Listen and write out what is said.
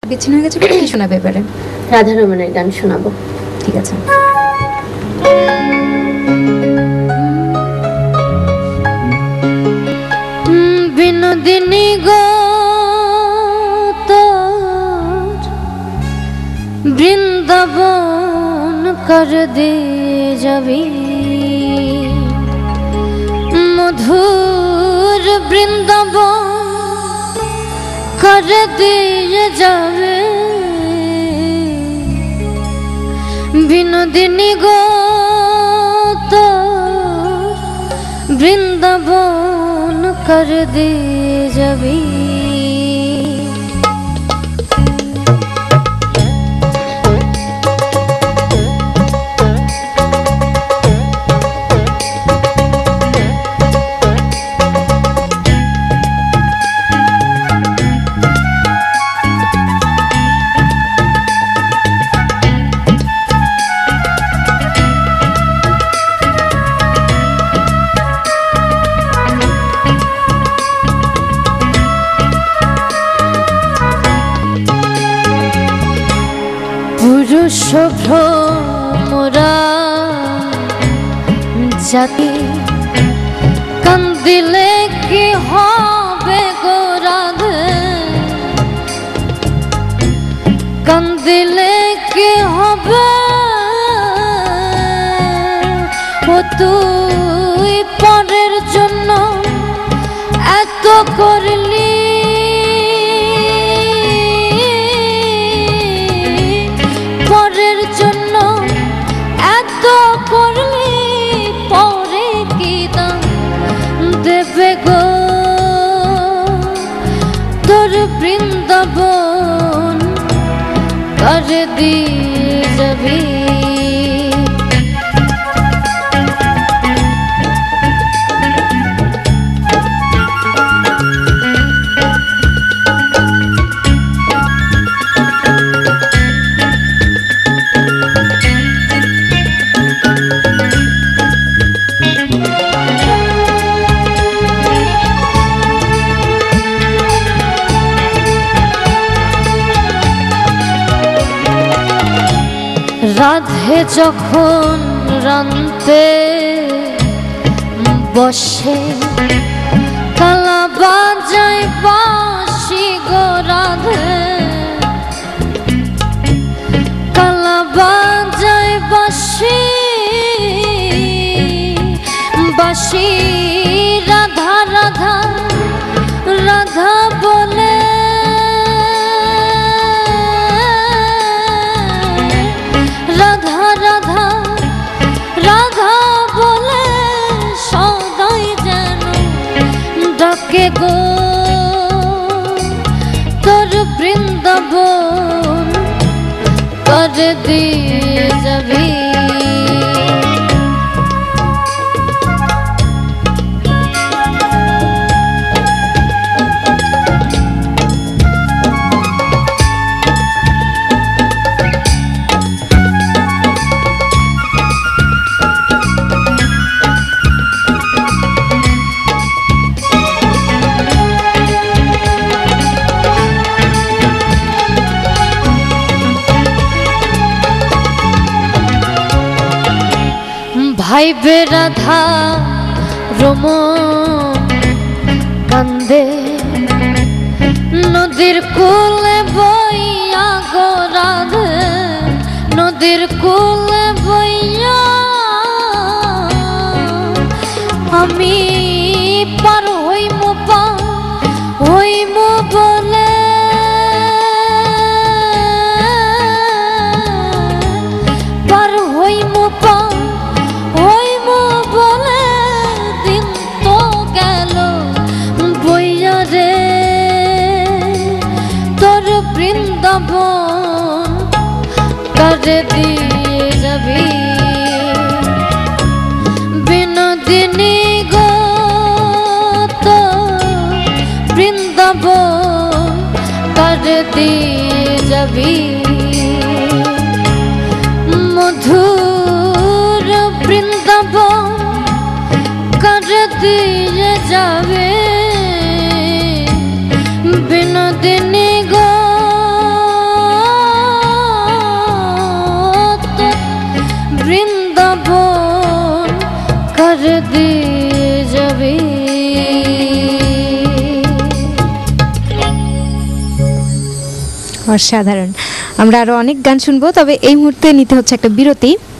বিচ্ছিন্ন হয়ে গেছে, কি শোনাবে এবারে? রাধা রমনের গান শোনাবো। ঠিক আছে। বিনোদিনী গো তোর বৃন্দাবন কর দে যাবি, মধুর বৃন্দাবন কর দিয়ে যাবে। বিনোদিনী গো তোর বৃন্দাবন কর দিয়ে যাবি। পুরুষ ভ্রমরা জাতি কান্দিলে কি হবে গো রাধে, কান্দিলে কি হবে? ও তুই পরের জন্য এত করলি, পরের জন্য এত করলি, পরে কি দাম দেবে গো তোর বৃন্দাবন কর দিয়ে যাবি। রাধে যখন রান্তে বসে কালা বাজায় বাঁশি গো রাধে, কালা বাজায় বাঁশি, বাঁশি রাধা রাধা রাধা বলে, রাধা রাধা রাধা বলে সদাই যেন ডাকে গো তোর বৃন্দাবন কর দিয়ে যাবি। ভাইবে রাধা রমন কান্দে নদীর কূলে বইয়া গো রাধে, নদীর কূলে বইয়া আমি পার হইমু, পার হইমু বলে, পার হইমু পার হইমু বলে দিন তো গেল বইয়া রে তোর বৃন্দাবন কর দিয়ে যাবি। বিনোদিনী গো তোর বৃন্দাবন কর দিয়ে যাবি, মধুর বৃন্দাবন কর দিয়ে যাবে। বিনোদিনী গো वृंदावन कर दे যাবে। অসাধারণ। আমরা আরো অনেক গান শুনবো, তবে এই মুহূর্তে নিতে হচ্ছে একটা বিরতি।